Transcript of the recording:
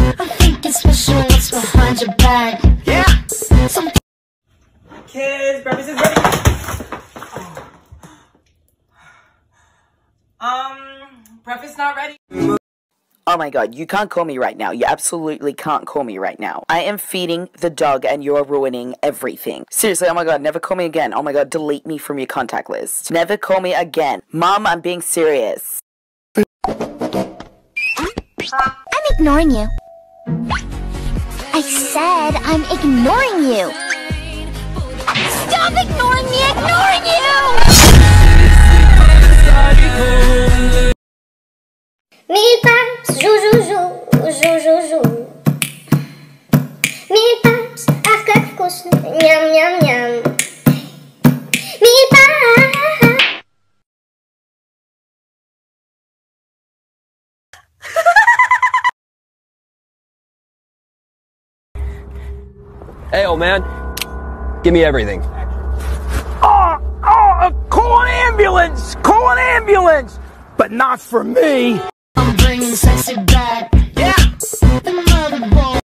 I'm thinking special, what's behind your back? Yeah. Kids, breakfast is ready. Breakfast not ready. Oh my god, you can't call me right now. You absolutely can't call me right now. I am feeding the dog and you're ruining everything. Seriously, oh my god, never call me again. Oh my god, delete me from your contact list. Never call me again. Mom, I'm being serious. I'm ignoring you. I said I'm ignoring you. Stop ignoring me! Ignoring you! Mille paps, jou jou jou, jou jou jou. Mille paps, ach как вкусно, ням ням ням. Mille paps. Hey, old man, give me everything. Call an ambulance! Call an ambulance! But not for me! I'm bringing sexy back. Yeah.